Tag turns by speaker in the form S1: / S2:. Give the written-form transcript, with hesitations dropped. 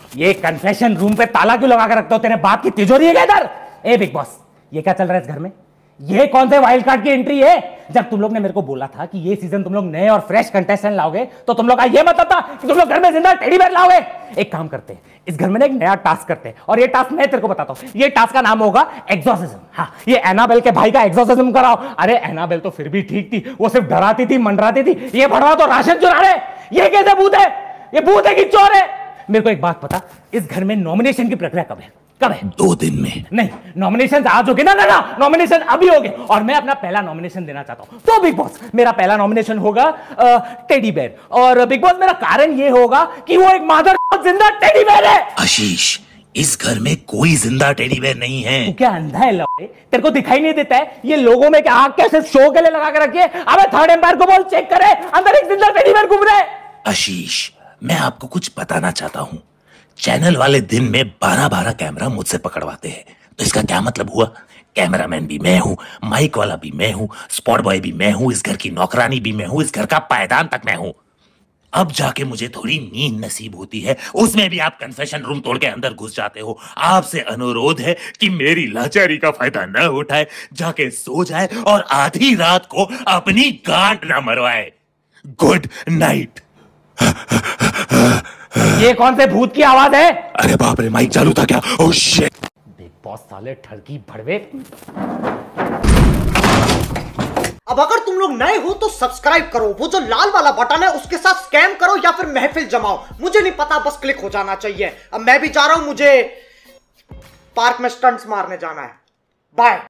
S1: ये confession room पे ताला क्यों लगा कर रखते हो? तेरे बाप की तिजोरी है क्या इधर? ए बिग बॉस, ये क्या चल रहा है इस घर में? ये कौन से वाइल्ड कार्ड की एंट्री है? जब तुम लोग ने मेरे को बोला था कि ये सीजन तुम लोग नए और फ्रेश कंटेस्टेंट लाओगे, तो तुम लोग का ये मतलब था कि तुम लोग घर में जिंदा टेडी बेयर लाओगे। एक काम करते हैं, इस घर में एक नया टास्क करते हैं, और ये टास्क मैं तेरे को बताता हूं। ये टास्क का नाम होगा एग्जॉर्सिज्म। हाँ, ये एनाबेल के भाई का एग्जॉर्सिज्म कराओ। अरे एनाबेल तो फिर भी ठीक थी, वो सिर्फ डराती थी, मंडराती थी। ये भड़वा तो राशन चुरा रहे। ये कैसे भूत है? ये भूत है कि चोर है? मेरे को एक बात पता, इस घर में नॉमिनेशन की प्रक्रिया कब है? कब है?
S2: 2 दिन में।
S1: नहीं, नॉमिनेशन आज होगी ना? नॉमिनेशन अभी होगी, और मैं अपना पहला नॉमिनेशन देना चाहता हूं। तो बिग बॉस, मेरा पहला नॉमिनेशन होगा टेडी बेयर। और बिग बॉस, मेरा कारण ये होगा कि वो एक मादर जिंदा टेडी बेयर है।
S2: आशीष, इस घर में कोई जिंदा टेडी बेयर नहीं है।
S1: तू क्या अंधा है लौड़े? तेरे को दिखाई नहीं देता है ये लोगों में क्या आग कैसे शो के लिए लगा के रखी है? अबे थर्ड एम्पायर को बोल चेक करे, अंदर एक जिंदा टेडी बेयर घूम रहा है।
S2: आशीष, मैं आपको कुछ बताना चाहता हूं। चैनल वाले दिन में 12-12 कैमरा मुझसे पकड़वाते हैं, तो इसका क्या मतलब हुआ? कैमरामैन भी मैं हूं, माइक वाला भी मैं हूं, स्पॉट बॉय भी मैं हूं, इस घर की नौकरानी भी मैं हूं, इस घर का पायदान तक मैं हूं। अब जाके मुझे थोड़ी नींद नसीब होती है, उसमें भी आप कन्फेशन रूम तोड़ के अंदर घुस जाते हो। आपसे अनुरोध है कि मेरी लाचारी का फायदा न उठाए, जाके सो जाए और आधी रात को अपनी गांठ न मरवाए। Good night.
S1: ये कौन से भूत की आवाज है?
S2: अरे बाप रे, माइक चालू था क्या? Oh shit.
S1: बिग बॉस साले ठरकी भड़वे।
S3: अब अगर तुम लोग नए हो तो सब्सक्राइब करो, वो जो लाल वाला बटन है उसके साथ स्कैम करो या फिर महफिल जमाओ, मुझे नहीं पता, बस क्लिक हो जाना चाहिए। अब मैं भी जा रहा हूं, मुझे पार्क में स्टंट्स मारने जाना है। बाय।